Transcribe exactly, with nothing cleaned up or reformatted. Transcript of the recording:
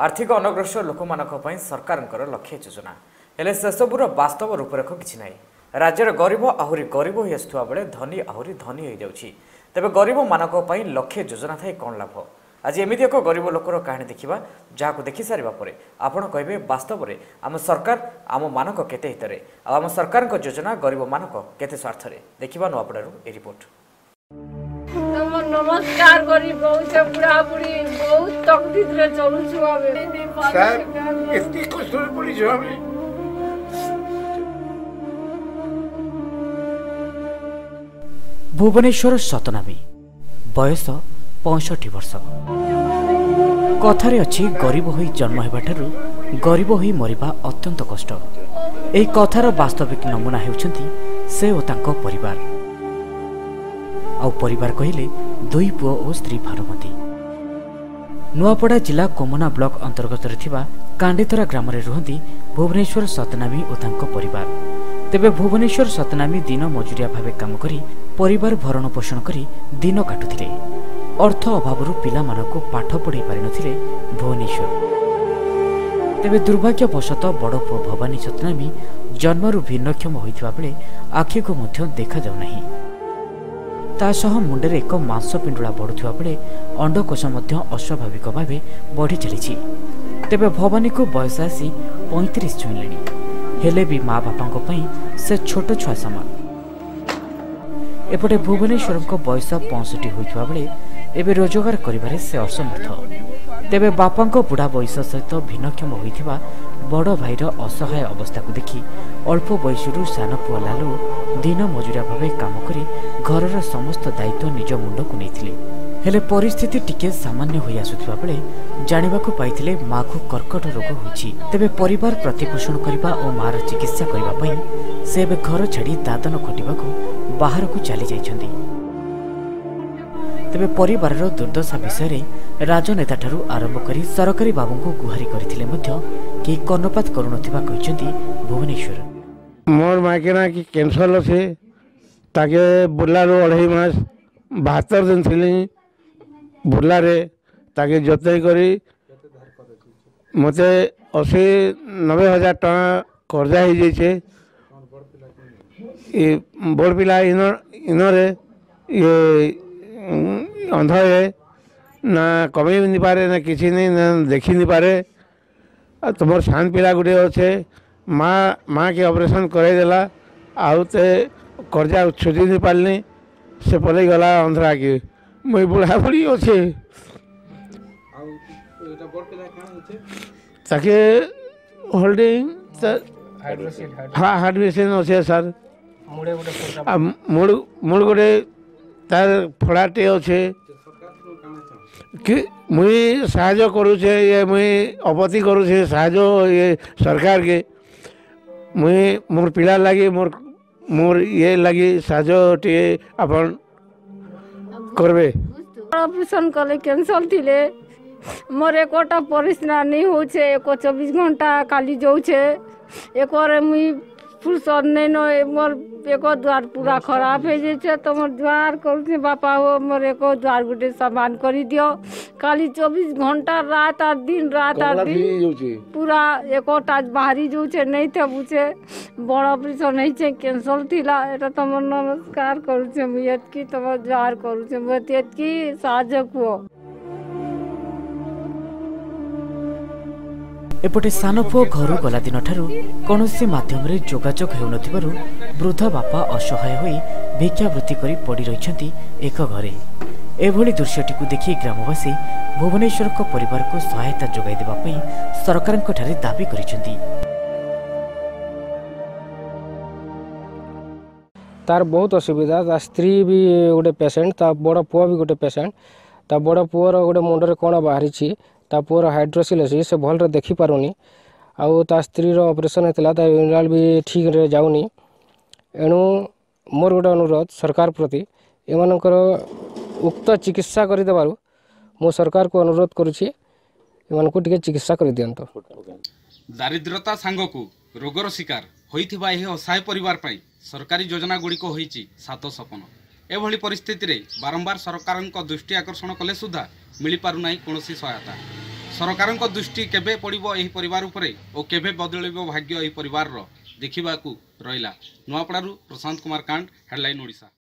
आर्थिक अनग्रस्त लोक सरकार लक्ष्य योजना हेले सेसबूर वास्तव रूपरेख किसी ना राज्यर गरीब आहरी गरीब हो आसुवा बेले धनी आहरी धनी हो जाउछि। तेबे गरीब मानक पई लक्ष्य योजना थाई कौन लाभ। आज एमती एक गरीब लोकर कहानी देखा जहाँ देखि सारा पर आपण कहे वास्तव में आम सरकार आम मानक केते हितरे आम सरकार योजना गरीब मानक केते स्वार्थ देखा नुआपड़ारू ए रिपोर्ट। नमस्कार गरीब बहुत बुढ़ा बुढ़ी बहुत तकलीफ रे चलुछु आबे सर इतनी कष्ट रे पड़ी छ हमें। भुवनेश्वर सतनामी बयस पैंसठ वर्ष कथारे अच्छी गरीब होई जन्म हेबाठारु गरीब होई मरिबा अत्यंत कष्ट। एही कथार वास्तविक नमूना हेउछंती से ओ तांको परिवार आउ परिवार कहिले दुई पुओ और स्त्री भारमती। नुआपड़ा जिला कोमना ब्लॉक अंतर्गत थिबा कांडीतरा ग्राम रे रुहंती भुवनेश्वर सतनामी और तांको परिवार। तेबे भुवनेश्वर सतनामी दिन मजुरिया भावे काम करी परिवार भरण पोषण करी दिन काटुथिले। अर्थ अभावरु पिला मानकु पाठ पढ़ाई पारि नथिले भुवनेश्वर। तेबे दुर्भाग्यवशत बड़ पुओ भवानी सतनामी जन्मरु भिन्नक्षम होइथिबा बेले आखि को मध्य देखा जाउ नाही। तासह मुंडे एक मांसपिंडुला बढ़ुवा बेले अंडकोश अस्वाभाविक भाव बढ़ी चली। तेबे भवानी को बयस आसी पैंतीस छुईले हेले भी माँ बापा से छोट छुआ सामान। एपटे भुवनेश्वर बयस पैंसठ होता बेले एवं रोजगार करिबारे से असमर्थ। तेबे बापा बुढ़ा बयस सहित भिन्नक्षम होइथिबा बड़ भाईर असहाय अवस्था को देखि अल्प बयसरू सान पुआ लालू दिन मजुरिया भाव काम करी घरर समस्त दायित्व निज मुंड को नहीं। हेले परिस्थिति टिके सामान्य होई आसुथिबा बेले जानिबाकु पाइथिले माँ को कर्कट रोग होइछि। तेबे परिवार प्रतिपोषण करिबा और मार चिकित्सा करिबा पई से एबे घर छाड़ी दादन खटिबाकु बाहर को चली जाइछन्ति। तेबे परिवारर दुर्दशा विषय राजनेता ठारू आरंभ करी सरकारी बाबू को गुहारी करथिले मध्य कि कर्णपात करुनथिबा कहिसन्ति भुवनेश्वर। मोर माइकेना कि कैंसर अच्छे ताके बुलारू अढ़ाई मास बहत्तर दिन थी बुलारे ताके जतई करी मते अशी नबे हजार टका कर्जा हो जाइए। बड़ पिला इन इनरे ये अंध है ना कमे नहीं पारे ना किसी नहीं ना देखी नहीं पारे। तुम सान पिला गुटे अच्छे माँ माँ के ऑपरेशन कराई देला आउ ते कर्जा छुटी नहीं पारनी से पलि गला अंधरा के मुई बुढ़ा बुढ़ी अच्छे ताके होल्डिंग हाँ हार्ट पेसेंट अच्छे सर मुड़ मुड़ गोटे तार फड़ाटे अच्छे कि मुई साहाय्य करुचे ये मुई अपत्ति करुचे साहाय्य ये सरकार के मुई मोर पिला लगी मोर मोर ये लगी साहाय्य टे अपन करबे। ऑपरेशन कले कैंसल थिले मोर एकोटा परिस्थिति नहीं होचे एको चौबीस घंटा खाली जाऊे एक मुई फुर्सत नहीं न मोर एको द्वार पूरा खराब हो जाए तो मोर द्वार कर बापा हो मोर एको द्वार गोटे सामान कर दियो खाली चौबीस घंटा रात आ दिन रात आ दिन पूरा एकोटा बाहरी जाऊे नहीं थे बुझे बड़ ऑपरेशन नहीं कैंसल थिला एटा तुम नमस्कार करुचे मुझे तुम द्वार करुचे मुझे साहाय्य कुह। एपटे सान पुओ घर गला दिन ठारू कौनसी माध्यम रे जोगाजोग हेउ नथिबारु वृद्ध बापा असहाय होई भिक्षावृत्ति करी पड़ी रहिछन्ति एक घरे। एभली दृश्यटी को देखि ग्रामवासी भुवनेश्वर को परिवार को सहायता जोगाई देबा पई सरकारक ठारे दाबी करिछन्ति। तार बहुत असुविधा ता स्त्री भी गोटे पेशेंट ता बड़ पुओ भी गोटे पेशेंट ता बड़ पुओर गोटे मुंडरे कोण बाहरी ता पुअर हाइड्रोसिल अच्छी से भल देखी पारुनी आउ ता स्त्री ऑपरेशन होता ता यूरिनाल भी ठीक रे जाऊनी। एणु मोर गोटे अनुरोध सरकार प्रति एमानकर उक्त चिकित्सा कर देबारु मो सरकार को अनुरोध करुछि एमानकु टिके चिकित्सा कर दियंतो। दारिद्रता सांगकु रोगर शिकार होइथिबा एही असहाय परिवार पई सरकारी योजना गुड़िक होइछि सात सपन। एभली परिस्थिति रे बारंबार सरकारक दृष्टि आकर्षण कले सुधा मिल पारु नाही कोनोसी सहायता। ସରକାରଙ୍କ ଦୃଷ୍ଟି କେବେ ପଡ଼ିବ ଏହି ପରିବାର ଉପରେ ଓ କେବେ ବଦଳିବ ଭାଗ୍ୟ ଏହି ପରିବାରର ଦେଖିବାକୁ ରହିଲା। ନୂଆପଡ଼ାରୁ ପ୍ରଶାନ୍ତ କୁମାର କାଣ୍ଡ, ହେଡଲାଇନ୍ ଓଡ଼ିଶା।